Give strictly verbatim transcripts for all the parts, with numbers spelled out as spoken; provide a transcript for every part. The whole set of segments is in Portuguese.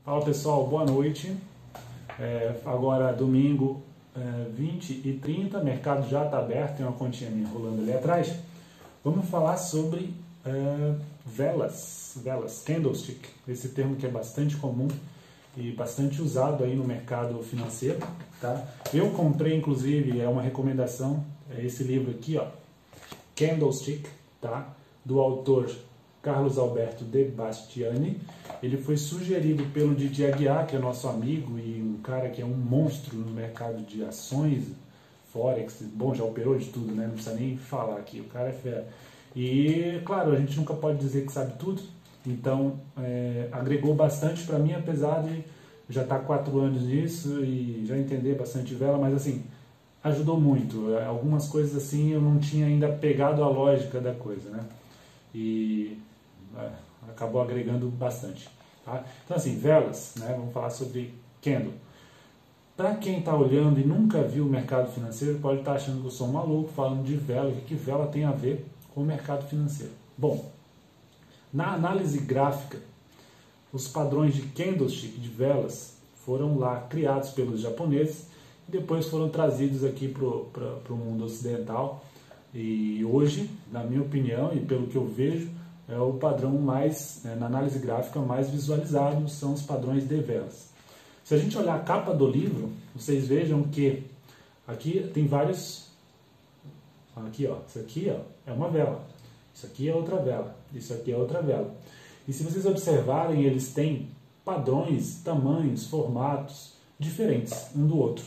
Fala pessoal, boa noite. É, agora domingo é, vinte e trinta, mercado já está aberto, tem uma continha minha rolando ali atrás. Vamos falar sobre é, velas, velas, candlestick, esse termo que é bastante comum e bastante usado aí no mercado financeiro, tá? Eu comprei, inclusive, é uma recomendação, é esse livro aqui, ó, Candlestick, tá? Do autor Carlos Alberto de Bastiani. Ele foi sugerido pelo Didi Aguiar, que é nosso amigo e um cara que é um monstro no mercado de ações, forex, bom, já operou de tudo, né? Não precisa nem falar aqui, o cara é fera. E, claro, a gente nunca pode dizer que sabe tudo, então é, agregou bastante para mim, apesar de já estar quatro anos nisso e já entender bastante vela, mas assim, ajudou muito. Algumas coisas assim eu não tinha ainda pegado a lógica da coisa, né? E é, acabou agregando bastante, tá? Então assim, velas, né? Vamos falar sobre candle. Para quem está olhando e nunca viu o mercado financeiro, pode estar achando que eu sou um maluco falando de vela, o que, que vela tem a ver com o mercado financeiro. Bom, na análise gráfica, os padrões de candlestick, de velas, foram lá criados pelos japoneses e depois foram trazidos aqui para o mundo ocidental. E hoje, na minha opinião e pelo que eu vejo, é o padrão mais, né, na análise gráfica, mais visualizado, são os padrões de velas. Se a gente olhar a capa do livro, vocês vejam que aqui tem vários, aqui ó, isso aqui ó, é uma vela, isso aqui é outra vela, isso aqui é outra vela. E se vocês observarem, eles têm padrões, tamanhos, formatos diferentes um do outro.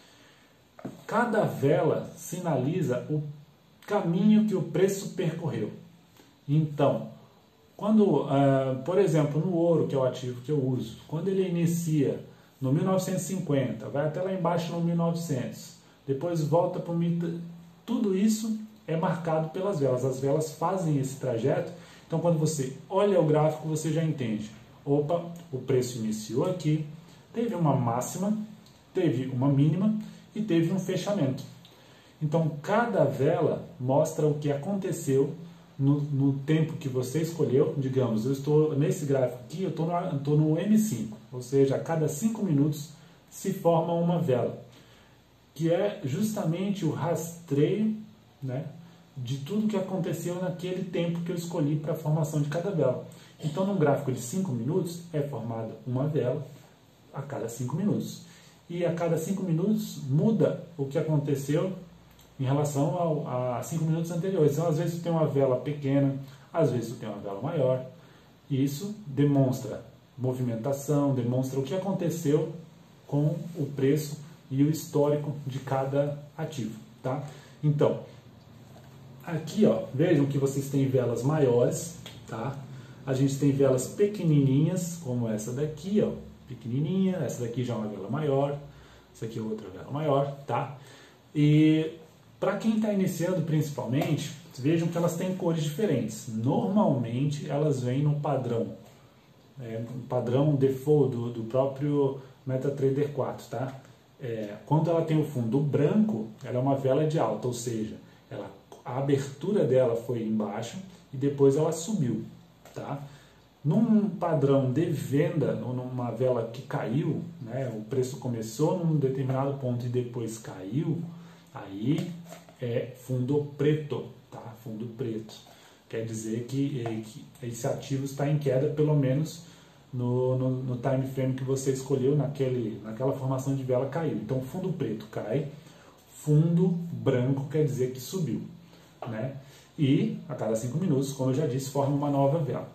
Cada vela sinaliza o caminho que o preço percorreu. Então, quando, uh, por exemplo, no ouro, que é o ativo que eu uso, quando ele inicia no mil novecentos e cinquenta, vai até lá embaixo no mil e novecentos, depois volta para o mil, tudo isso é marcado pelas velas. As velas fazem esse trajeto. Então, quando você olha o gráfico, você já entende. Opa, o preço iniciou aqui, teve uma máxima, teve uma mínima e teve um fechamento. Então, cada vela mostra o que aconteceu no, no tempo que você escolheu. Digamos, eu estou nesse gráfico aqui, eu estou no, estou no M cinco, ou seja, a cada cinco minutos se forma uma vela, que é justamente o rastreio, né, de tudo que aconteceu naquele tempo que eu escolhi para a formação de cada vela. Então, num gráfico de cinco minutos, é formada uma vela a cada cinco minutos. E a cada cinco minutos muda o que aconteceu em relação ao, a cinco minutos anteriores. Então, às vezes, você tem uma vela pequena, às vezes, você tem uma vela maior. E isso demonstra movimentação, demonstra o que aconteceu com o preço e o histórico de cada ativo, tá? Então, aqui, ó, vejam que vocês têm velas maiores, tá? A gente tem velas pequenininhas, como essa daqui, ó, pequenininha, essa daqui já é uma vela maior, essa aqui é outra vela maior, tá? E para quem está iniciando principalmente, vejam que elas têm cores diferentes. Normalmente elas vêm no padrão, é, um padrão default do, do próprio MetaTrader quatro, tá? É, quando ela tem o fundo branco, ela é uma vela de alta, ou seja, ela, a abertura dela foi embaixo e depois ela subiu, tá? Num padrão de venda, numa vela que caiu, né, o preço começou num determinado ponto e depois caiu, aí é fundo preto, tá? Fundo preto. Quer dizer que, que esse ativo está em queda, pelo menos no, no, no time frame que você escolheu, naquele, naquela formação de vela caiu. Então, fundo preto cai, fundo branco quer dizer que subiu, né? E a cada cinco minutos, como eu já disse, forma uma nova vela.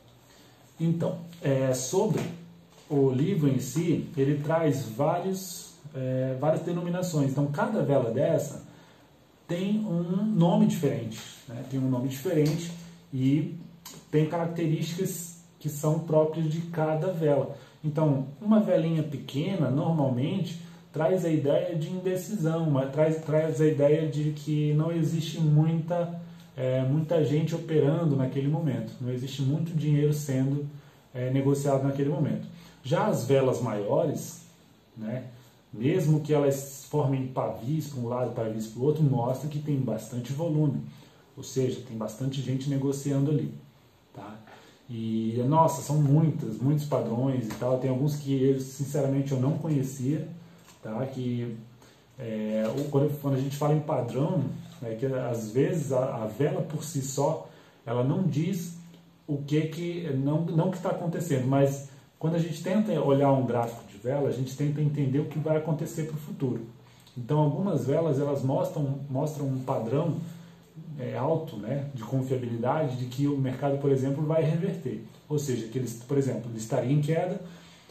Então, é, sobre o livro em si, ele traz vários, é, várias denominações. Então, cada vela dessa tem um nome diferente, né? Tem um nome diferente e tem características que são próprias de cada vela. Então, uma velinha pequena, normalmente, traz a ideia de indecisão, mas traz, traz a ideia de que não existe muita... É, muita gente operando naquele momento, não existe muito dinheiro sendo é, negociado naquele momento. Já as velas maiores, né, mesmo que elas formem pavis para um lado, pavis para o outro, mostra que tem bastante volume, ou seja, tem bastante gente negociando ali, tá? E, nossa, são muitas, muitos padrões e tal. Tem alguns que, eu, sinceramente, eu não conhecia, tá? Que, é, quando, quando a gente fala em padrão, é que às vezes a, a vela por si só, ela não diz o que que, não, não que está acontecendo, mas quando a gente tenta olhar um gráfico de vela, a gente tenta entender o que vai acontecer para o futuro. Então, algumas velas, elas mostram, mostram um padrão É, alto, né, de confiabilidade de que o mercado, por exemplo, vai reverter. Ou seja, que eles, por exemplo, ele estaria em queda,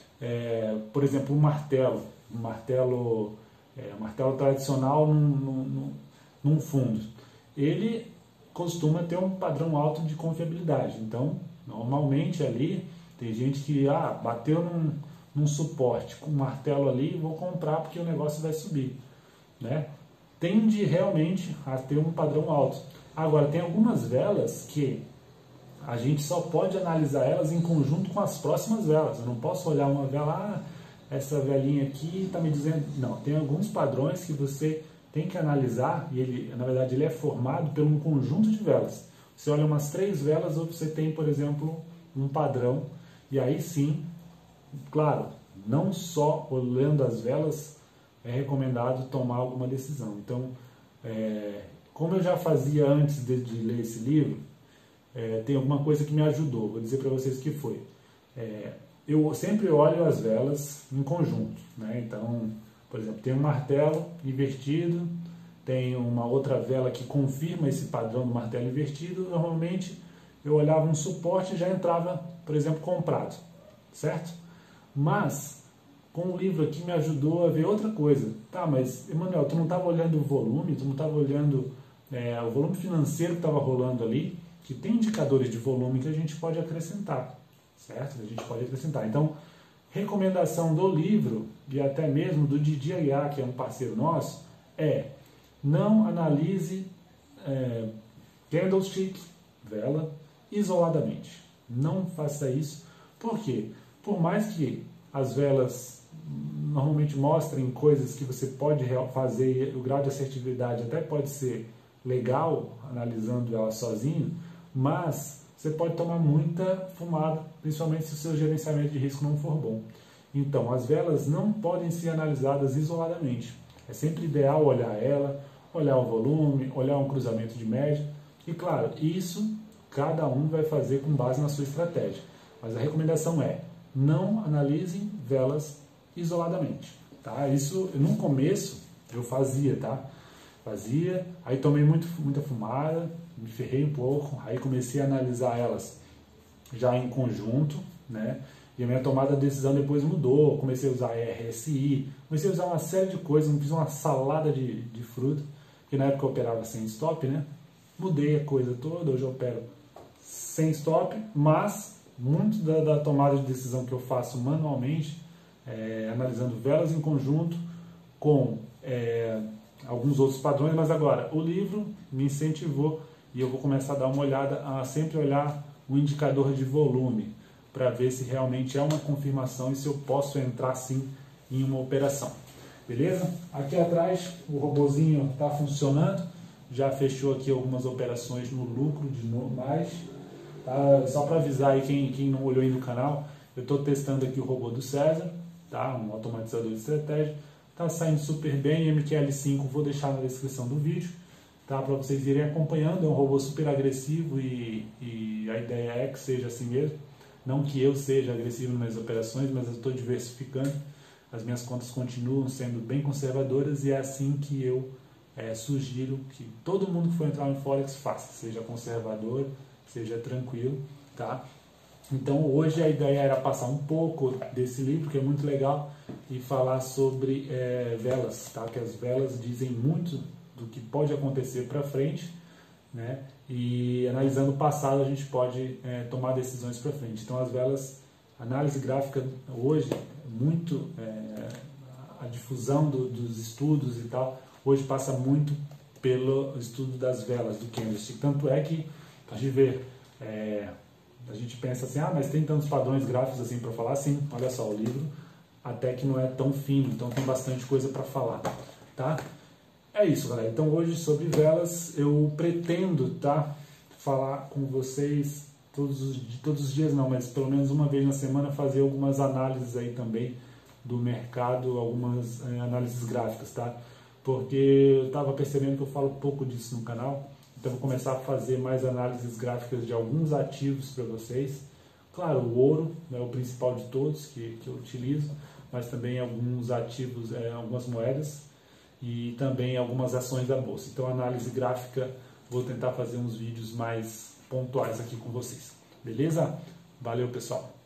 é, por exemplo, um martelo, um martelo, é, um martelo tradicional num, num, num fundo. Ele costuma ter um padrão alto de confiabilidade. Então, normalmente ali, tem gente que ah, bateu num, num suporte com um martelo ali, vou comprar porque o negócio vai subir, né? Tende realmente a ter um padrão alto. Agora, tem algumas velas que a gente só pode analisar elas em conjunto com as próximas velas. Eu não posso olhar uma vela, ah, essa velinha aqui está me dizendo... Não, tem alguns padrões que você tem que analisar, e ele, na verdade, ele é formado por um conjunto de velas. Você olha umas três velas, ou você tem, por exemplo, um padrão, e aí sim, claro, não só olhando as velas, é recomendado tomar alguma decisão. Então, é, como eu já fazia antes de, de ler esse livro, é, tem alguma coisa que me ajudou. Vou dizer para vocês o que foi. É, eu sempre olho as velas em conjunto, né? Então, por exemplo, tem um martelo invertido, tem uma outra vela que confirma esse padrão do martelo invertido. Normalmente, eu olhava um suporte e já entrava, por exemplo, comprado, certo? Mas com o livro aqui me ajudou a ver outra coisa. Tá, mas, Emanuel, tu não estava olhando o volume, tu não estava olhando é, o volume financeiro que estava rolando ali, que tem indicadores de volume que a gente pode acrescentar, certo? A gente pode acrescentar. Então, recomendação do livro, e até mesmo do Didi Aguiar, que é um parceiro nosso, é não analise é, candlestick, vela, isoladamente. Não faça isso. Por quê? Por mais que as velas normalmente mostrem coisas que você pode fazer, o grau de assertividade até pode ser legal, analisando ela sozinho, mas você pode tomar muita fumada, principalmente se o seu gerenciamento de risco não for bom. Então, as velas não podem ser analisadas isoladamente. É sempre ideal olhar ela, olhar o volume, olhar um cruzamento de média. E claro, isso cada um vai fazer com base na sua estratégia. Mas a recomendação é, não analisem velas isoladamente, tá? Isso, no começo, eu fazia, tá? Fazia, aí tomei muito, muita fumada, me ferrei um pouco, aí comecei a analisar elas já em conjunto, né? E a minha tomada de decisão depois mudou, comecei a usar R S I, comecei a usar uma série de coisas, fiz uma salada de, de fruta, que na época eu operava sem stop, né? Mudei a coisa toda, hoje eu opero sem stop, mas muito da, da tomada de decisão que eu faço manualmente, É, analisando velas em conjunto com é, alguns outros padrões, mas agora o livro me incentivou e eu vou começar a dar uma olhada, a sempre olhar o indicador de volume para ver se realmente é uma confirmação e se eu posso entrar sim em uma operação. Beleza? Aqui atrás o robozinho está funcionando, já fechou aqui algumas operações no lucro de novo, mais. Tá? Só para avisar aí quem, quem não olhou aí no canal, eu estou testando aqui o robô do César, tá? Um automatizador de estratégia, está saindo super bem. M Q L cinco vou deixar na descrição do vídeo, tá? Para vocês irem acompanhando. É um robô super agressivo e, e a ideia é que seja assim mesmo. Não que eu seja agressivo nas minhas operações, mas eu estou diversificando. As minhas contas continuam sendo bem conservadoras e é assim que eu é, sugiro que todo mundo que for entrar no Forex faça, seja conservador, seja tranquilo, tá? Então hoje a ideia era passar um pouco desse livro, que é muito legal, e falar sobre é, velas, tá? Que as velas dizem muito do que pode acontecer para frente, né? E analisando o passado a gente pode é, tomar decisões para frente. Então as velas, análise gráfica hoje, muito, é, a difusão do, dos estudos e tal, hoje passa muito pelo estudo das velas, do candlestick. Tanto é que, a gente vê, é, a gente pensa assim, ah, mas tem tantos padrões gráficos assim para falar? Sim, olha só, o livro até que não é tão fino, então tem bastante coisa para falar, tá? É isso, galera. Então hoje sobre velas eu pretendo, tá, falar com vocês todos os, todos os dias não, mas pelo menos uma vez na semana fazer algumas análises aí também do mercado, algumas é, análises gráficas, tá? Porque eu estava percebendo que eu falo pouco disso no canal, então vou começar a fazer mais análises gráficas de alguns ativos para vocês. Claro, o ouro é o principal de todos que, que eu utilizo, mas também alguns ativos, é, algumas moedas e também algumas ações da bolsa. Então, análise gráfica, vou tentar fazer uns vídeos mais pontuais aqui com vocês. Beleza? Valeu, pessoal!